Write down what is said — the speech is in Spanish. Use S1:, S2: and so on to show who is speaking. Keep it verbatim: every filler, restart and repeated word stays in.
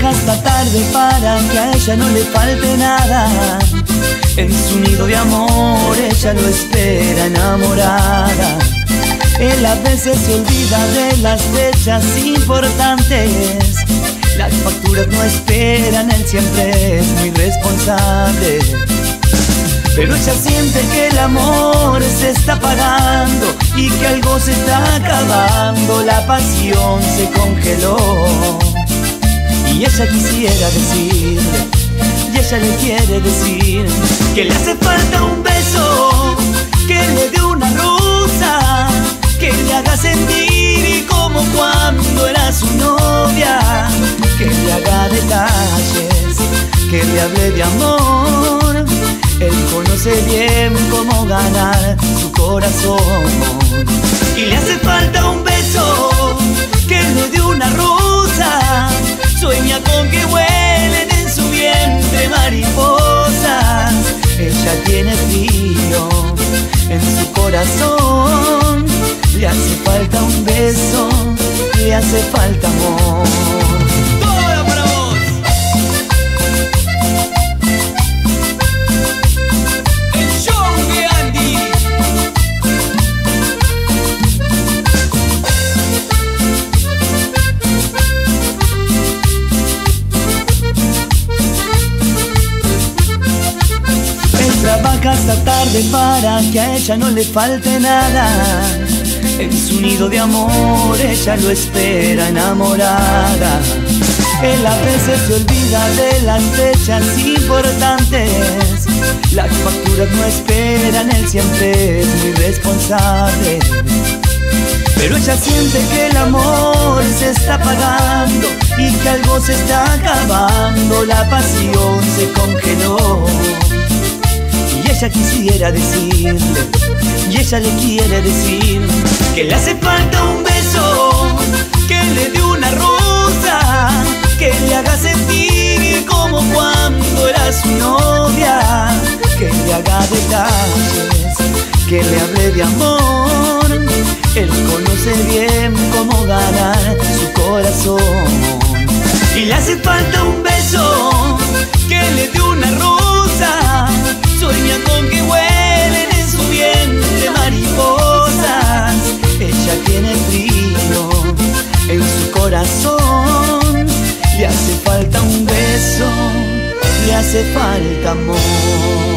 S1: hasta tarde para que a ella no le falte nada. En su nido de amor ella lo espera enamorada. Él a veces se olvida de las fechas importantes. Las facturas no esperan, él siempre es muy responsable. Pero ella siente que el amor se está apagando y que algo se está acabando. La pasión se congeló y ella quisiera decirle, y ella le quiere decir que le hace falta un beso, que le dé una rosa, que le haga sentir como cuando era su novia, que le haga detalles, que le hable de amor. Él conoce bien cómo ganar su corazón. Y le hace falta un beso, que le dé una rosa. Sueña con que huelen en su vientre mariposas. Ella tiene frío en su corazón. Le hace falta un beso, le hace falta amor. ¡Todo para vos! El show de Andy. Él trabaja hasta tarde para que a ella no le falte nada. En su nido de amor ella lo espera enamorada. Él a veces se olvida de las fechas importantes. Las facturas no esperan, él siempre es muy responsable. Pero ella siente que el amor se está apagando y que algo se está acabando. La pasión se congeló y ella quisiera decirle, y ella le quiere decir que le hace falta un beso, que le dé una rosa, que le haga sentir como cuando era su novia, que le haga detalles, que le hable de amor. Él conoce bien cómo ganar su corazón. Y le hace falta un beso, que le dé una rosa. Sueña con que huelen en su vientre mariposas. Ella tiene frío en su corazón. Le hace falta un beso, le hace falta amor.